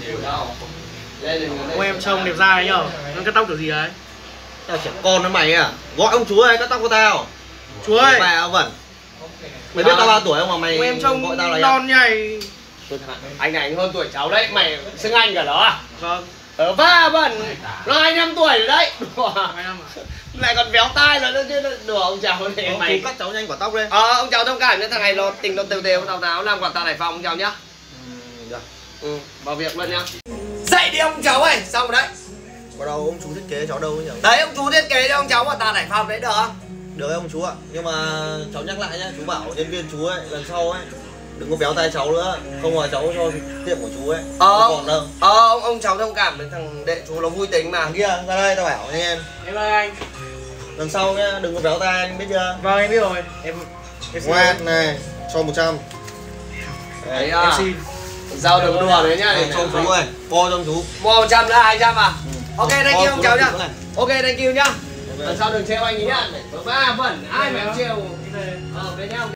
Ôi em trông đẹp dai đấy nhở? Nó cắt tóc kiểu gì đấy? Tao trẻ con với mày à? Gọi ông chú ơi, cắt tóc của tao. Chú ơi! Bà vẩn. Mày biết tao bao tuổi không mà mày em trông gọi tao là non nhảy. Anh này hơn tuổi cháu đấy, mày xưng anh cả đó à? Vâng. Ở ba bẩn, nó 25 tuổi rồi đấy. 2 năm à? Lại còn béo tai rồi, nó chứ đùa ông cháu này Ông mày. chú cắt cháu nhanh quả tóc đi. Ông cháu thông cảm nhé, thằng này nó tình nó đều đều tào táo làm quả tạ Hải Phòng ông cháu nhá. Được. Vào việc luôn nhá. Dậy đi ông cháu ơi, xong rồi đấy. Bắt đầu ông chú thiết kế cháu đâu nhỉ? Đấy ông chú thiết kế cho ông cháu quả tạ Hải Phòng đấy được không? Được ông chú ạ. Nhưng mà cháu nhắc lại nhá, chú bảo nhân viên chú ấy lần sau ấy đừng có béo tay cháu nữa, không mà cháu cho tiệm của chú ấy. Không còn đâu. Ông cháu thông cảm với thằng đệ chú nó vui tính mà. Thằng kia ra đây tao bảo anh em. Em ơi anh. Lần sau nhá, đừng có béo tay anh biết chưa? Vâng em biết rồi. Em Ngoan này, cho 100. Đấy em xin. giao đừng đùa đấy nhá. Để cho ông chú ơi, bo cho ông chú. Mua 100 nữa 200 à? Ok thank you Bo ông cháu nhá. này. Ok thank you nhá. Lần sau đừng trêu anh ý nhá. Ba phần ai mà trêu. Về nhá.